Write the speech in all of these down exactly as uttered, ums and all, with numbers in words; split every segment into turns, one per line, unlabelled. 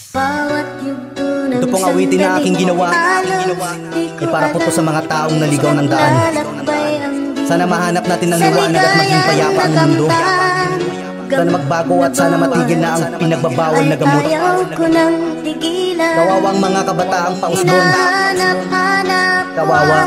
Ito pong awitin na aking ginawa ay para po to sa mga taong naligaw ng daan. Sana mahanap natin ng liwanag at maging payapa ang mundo. Sana magbago at sana matigil na ang pinagbabawal na gamot. Kawawang mga kabataang pausbong. Kawawa.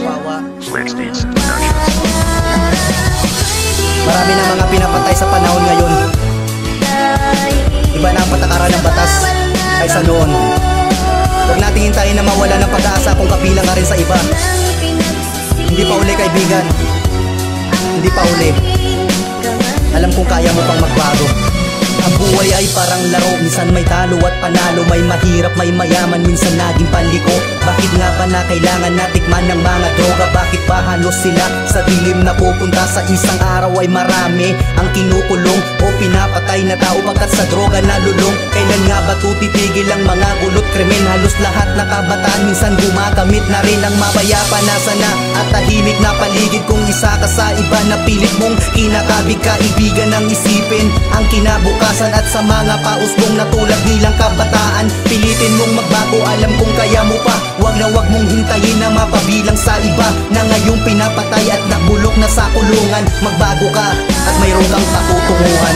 Marami na mga pinapatay sa panahon ngayon. Iba na ang patakaran ng batas kaysa noon. Huwag nating hintayin na mawala ng pag-asa kung kabilang ka rin sa iba. Hindi pa uli, kaibigan. Hindi pa uli. Alam kong kaya mo pang magbago. Ang buhay ay parang laro, minsan may talo at panalo. May mahirap, may mayaman, minsan naging panliko. Bakit nga ba na kailangan natikman ng mga droga? Bakit ba halos sila sa dilim na pupunta? Sa isang araw ay marami ang kinukulong o pinapatay na tao pagkat sa droga nalulong. Kailan nga ba tutitigil ang mga gulot krimen? Halos lahat na kabataan minsan gumagamit na rin ang mapayapa na sana at tahimik na paligid. Kung isa ka sa iba na pilit mong kinakabig, kaibigan ang isipin ang kinabukasan. At sa mga pausbong na tulad nilang kabataan, pilitin mong magbago, alam kong kaya mo pa. Wag na wag mong hintayin na mapabilang sa iba na ngayong pinapatay at nabulok na sa kulungan. Magbago ka at mayroon kang patutunguhan.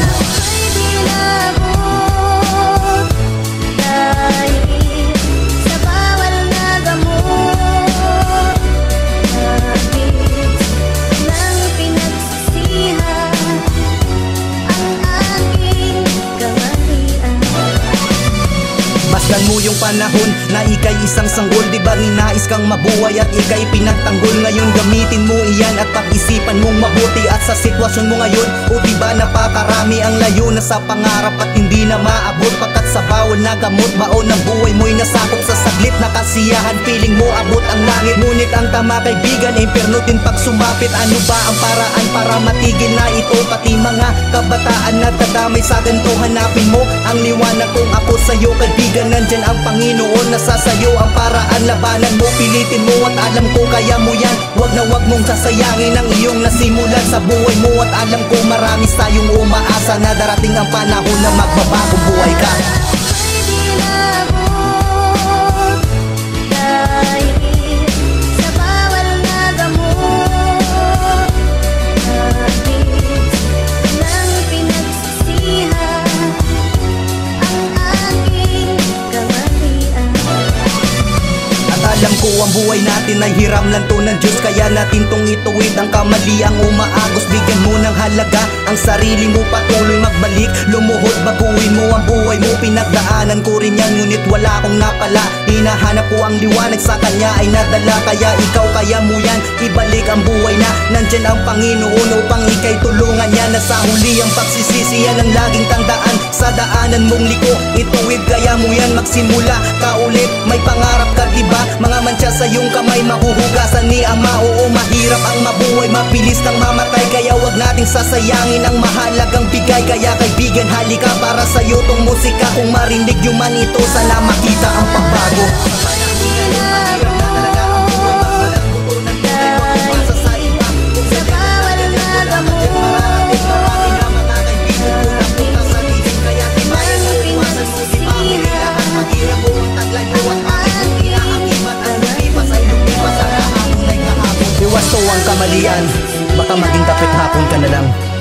Masdan mo yung panahon na ika'y isang sanggol. Diba ninais kang mabuhay at ika'y pinagtanggol? Ngayon gamitin mo iyan at pag-isipan mong mabuti. At sa sitwasyon mo ngayon, o diba napakarami ang layo na sa pangarap at hindi na maabot. Pagkat sa bawal na gamot, baon ng buhay mo'y nasakop sa saglit na kasiyahan. Feeling mo abot ang langit, ngunit ang tama kaibigan, impyerno din pag sumapit. Ano ba ang paraan para matigil na ito? Pati mga kabataan na dadamay sa ganito, hanapin mo ang liwanag kung ako sa'yo kaibigan. Nandyan ang Panginoon, nasa sayo ang paraan. Labanan mo, pilitin mo at alam ko kaya mo yan. Wag na wag mong sasayangin ang iyong nasimulan sa buhay mo. At alam ko marami tayong umaasa na darating ang panahon na magbabagong buhay ka. Alam ko ang buhay natin ay hiram lang to ng Diyos. Kaya natin tong ituwid ang kamali ang umaagos. Bigyan mo ng halaga ang sarili mo, patuloy magbalik. Lumuhod, baguhin mo ang buhay mo. Pinagdaanan ko rin yan, ngunit wala akong napala. Hinahanap ko ang liwanag, sa kanya ay nadala. Kaya ikaw kaya mo yan, ibalik ang buhay na nandyan ang Panginoon upang ika'y tulungan niya. Na sa huli ang pagsisisi, yan ang laging tandaan. Sa daanan mong liko, ituwid kaya mo yan. Magsimula ka ulit, may pangarap ka diba? Mga mantsa sa iyong kamay, mahuhugasan ni Ama. Oo, mahirap ang mabuhay, mabilis nang mamatay. Kaya wag nating sasayangin ang mahalagang bigay. Kaya kaibigan, halika para sa'yo tong musika. Kung marinig nyo man ito, sana makita ang pagbago. Iwas to ang kamalian, baka maging kapit hapon ka na lang.